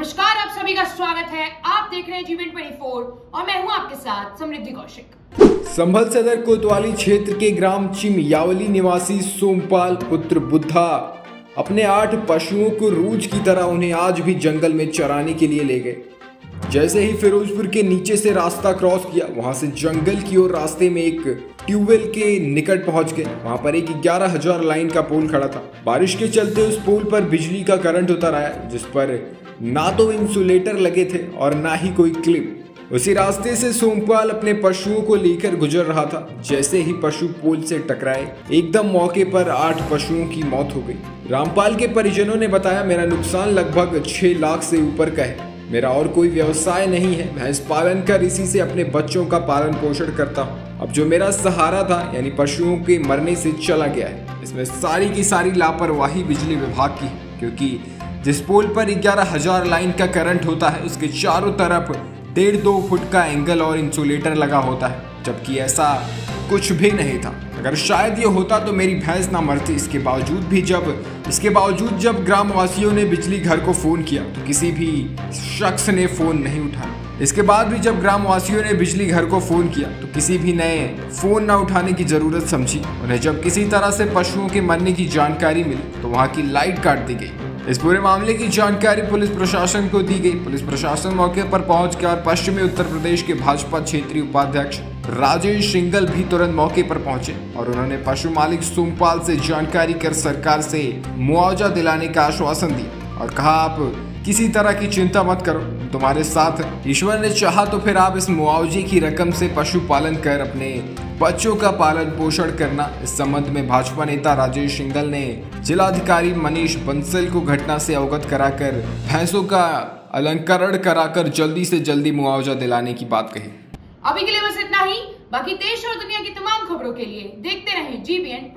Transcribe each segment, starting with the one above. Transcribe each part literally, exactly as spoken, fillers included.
नमस्कार, आप सभी का स्वागत है। आप देख रहे हैं जीवन चौबीस और मैं हूं आपके साथ समृद्धि कौशिक। संभल सदर कोतवाली क्षेत्र के ग्राम चिमयावली निवासी सोमपाल पुत्र बुद्धा अपने आठ पशुओं को रोज की तरह उन्हें आज भी जंगल में चराने के लिए ले गए। जैसे ही फिरोजपुर के नीचे से रास्ता क्रॉस किया, वहां से जंगल की ओर रास्ते में एक ट्यूबवेल के निकट पहुंच गए। वहां पर एक ग्यारह हजार लाइन का पोल खड़ा था। बारिश के चलते उस पोल पर बिजली का करंट उतर आया, जिस पर ना तो इंसुलेटर लगे थे और ना ही कोई क्लिप। उसी रास्ते से सोमपाल अपने पशुओं को लेकर गुजर रहा था। जैसे ही पशु पोल से टकराए, एकदम मौके पर आठ पशुओं की मौत हो गई। रामपाल के परिजनों ने बताया, मेरा नुकसान लगभग छह लाख से ऊपर का है। मेरा और कोई व्यवसाय नहीं है। भैंस पालन कर इसी से अपने बच्चों का पालन पोषण करता हूँ। अब जो मेरा सहारा था यानी पशुओं के मरने से चला गया है। इसमें सारी की सारी लापरवाही बिजली विभाग की है, क्योंकि जिस पोल पर ग्यारह हजार लाइन का करंट होता है, उसके चारों तरफ डेढ़ दो फुट का एंगल और इंसुलेटर लगा होता है, जबकि ऐसा कुछ भी नहीं था। अगर शायद ये होता तो मेरी भैंस ना मरती। इसके बावजूद भी जब इसके बावजूद जब ग्रामवासियों ने बिजली घर को फोन किया तो किसी भी शख्स ने फोन नहीं उठाया। इसके बाद भी जब ग्रामवासियों ने बिजली घर को फोन किया तो किसी भी ने फोन ना उठाने की जरूरत समझी। उन्हें जब किसी तरह से पशुओं के मरने की जानकारी मिली तो वहां की लाइट काट दी गई। इस पूरे मामले की जानकारी पुलिस प्रशासन को दी गई। पुलिस प्रशासन मौके पर पहुंचकर पश्चिमी उत्तर प्रदेश के भाजपा क्षेत्रीय उपाध्यक्ष राजेश सिंगल भी तुरंत मौके पर पहुंचे और उन्होंने पशु मालिक सोमपाल से जानकारी कर सरकार से मुआवजा दिलाने का आश्वासन दिया और कहा, आप किसी तरह की चिंता मत करो, तुम्हारे साथ ईश्वर ने चाहा तो फिर आप इस मुआवजे की रकम से पशुपालन कर अपने बच्चों का पालन पोषण करना। इस संबंध में भाजपा नेता राजेश सिंगल ने जिलाधिकारी मनीष बंसल को घटना से अवगत कराकर भैंसों का अलंकरण कराकर जल्दी से जल्दी मुआवजा दिलाने की बात कही। अभी के लिए बस इतना ही। बाकी देश और दुनिया की तमाम खबरों के लिए देखते रहें जीबीएन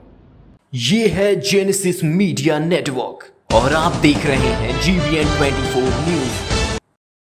चौबीस। ये है जेनेसिस मीडिया नेटवर्क और आप देख रहे हैं जीबीएन चौबीस न्यूज।